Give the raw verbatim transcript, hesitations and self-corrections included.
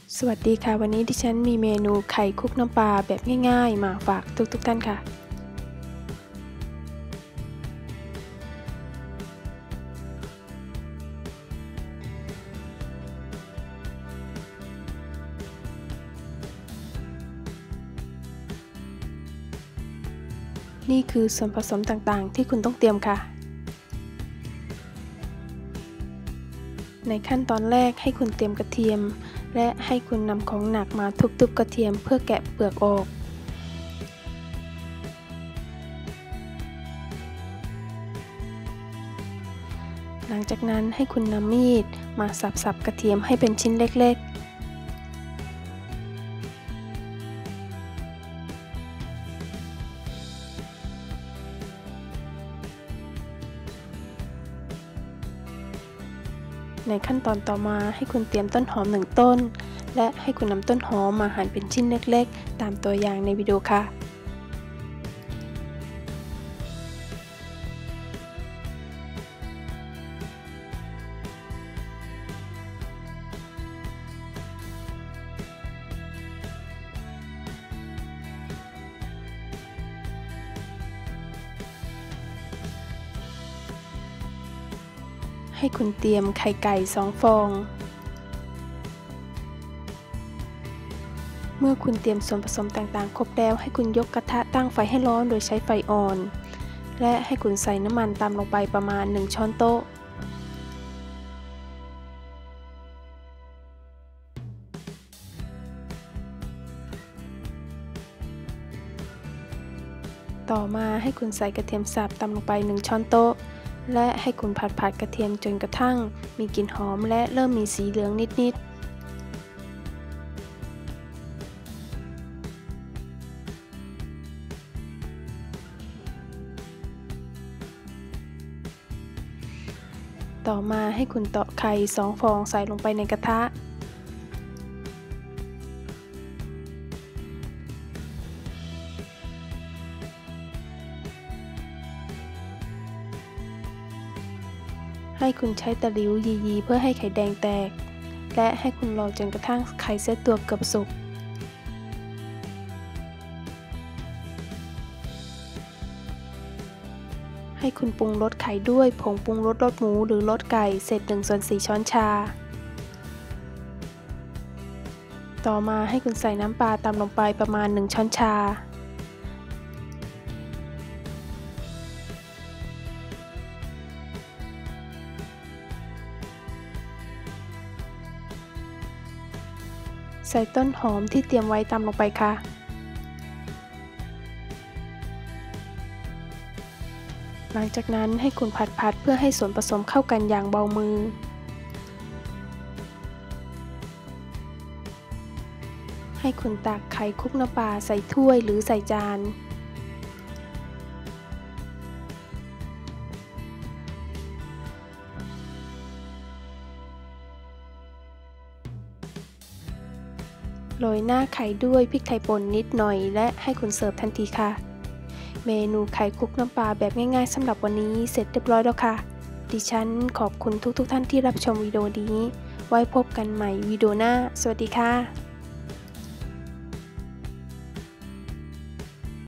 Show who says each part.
Speaker 1: สวัสดีค่ะวันนี้ดิฉันมีเมนูไข่คลุกน้ำปลาแบบง่ายๆมาฝากทุกๆท่านค่ะนี่คือส่วนผสมต่างๆที่คุณต้องเตรียมค่ะในขั้นตอนแรกให้คุณเตรียมกระเทียมและให้คุณนำของหนักมาทุบๆกระเทียมเพื่อแกะเปลือกออกหลังจากนั้นให้คุณนำมีดมาสับๆกระเทียมให้เป็นชิ้นเล็กๆในขั้นตอนต่อมาให้คุณเตรียมต้นหอมหนึ่งต้นและให้คุณนำต้นหอมมาหั่นเป็นชิ้นเล็กๆตามตัวอย่างในวิดีโอค่ะให้คุณเตรียมไข่ไก่สองฟองเมื่อคุณเตรียมส่วนผสมต่างๆครบแล้วให้คุณยกกระทะตั้งไฟให้ร้อนโดยใช้ไฟอ่อนและให้คุณใส่น้ำมันตามลงไปประมาณหนึ่งช้อนโต๊ะต่อมาให้คุณใส่กระเทียมสับตามลงไปหนึ่งช้อนโต๊ะและให้คุณผัดผัดกระเทียมจนกระทั่งมีกลิ่นหอมและเริ่มมีสีเหลืองนิดๆต่อมาให้คุณตอกไข่สองฟองใส่ลงไปในกระทะให้คุณใช้ตะหลิวยีๆเพื่อให้ไข่แดงแตกและให้คุณรอจนกระทั่งไข่เซตตัวเกือบสุกให้คุณปรุงรสไข่ด้วยผงปรุงรสรสหมูหรือรสไก่เศษหนึ่งส่วนสี่ช้อนชาต่อมาให้คุณใส่น้ำปลาตามลงไปประมาณหนึ่งช้อนชาใส่ต้นหอมที่เตรียมไว้ตามลงไปค่ะหลังจากนั้นให้คุณผัดๆเพื่อให้ส่วนผสมเข้ากันอย่างเบามือให้คุณตักไข่คลุกน้ำปลาใส่ถ้วยหรือใส่จานโรยหน้าไข่ด้วยพริกไทยป่นนิดหน่อยและให้คุณเสิร์ฟทันทีค่ะเมนูไข่คลุกน้ำปลาแบบง่ายๆสำหรับวันนี้เสร็จเรียบร้อยแล้วค่ะดิฉันขอบคุณทุกๆท่านที่รับชมวิดีโอนี้ไว้พบกันใหม่วิดีโอหน้าสวัสดีค่ะ